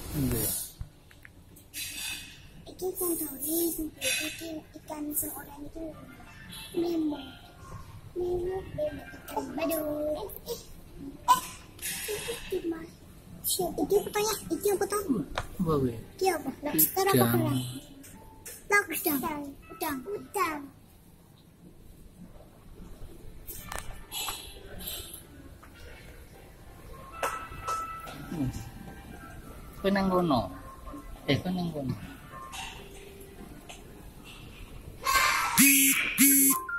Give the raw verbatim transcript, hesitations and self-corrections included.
Nggih. Iki kontone iki ikan seorang itu Nemo. Nemo Nemo ikan badut. Eh, eh, iki mah. Iki apa ya? Iki apa tahu? Apa kuwi? Iki apa? Lobster apa kerang? Lobster. Udang. Udang. Hmm. Kowe nang kono. Eh, kowe nang kono.